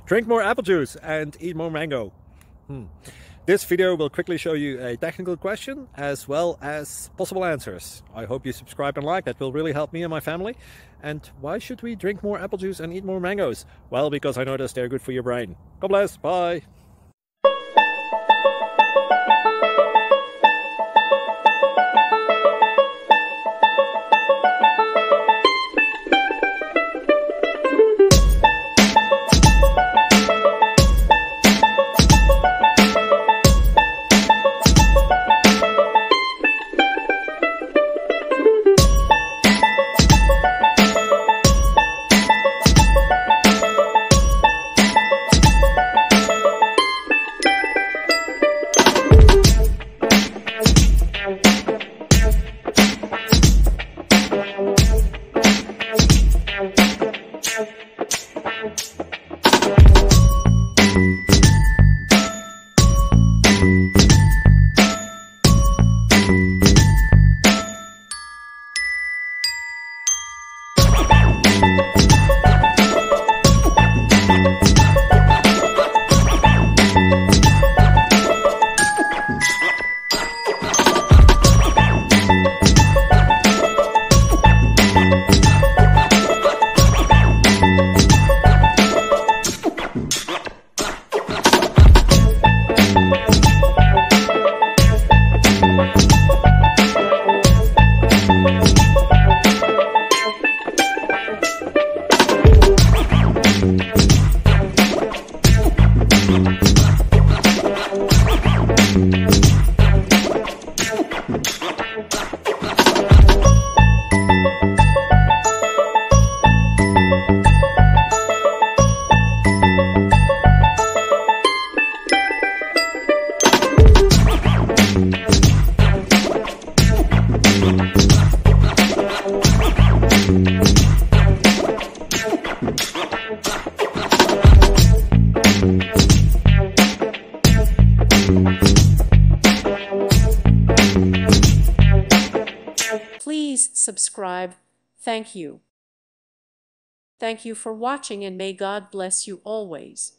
Drink more apple juice and eat more mango. This video will quickly show you a technical question as well as possible answers. I hope you subscribe and like, that will really help me and my family. And why should we drink more apple juice and eat more mangoes? Well, because I noticed they're good for your brain. God bless, bye! Please subscribe. Thank you. Thank you for watching, and may God bless you always.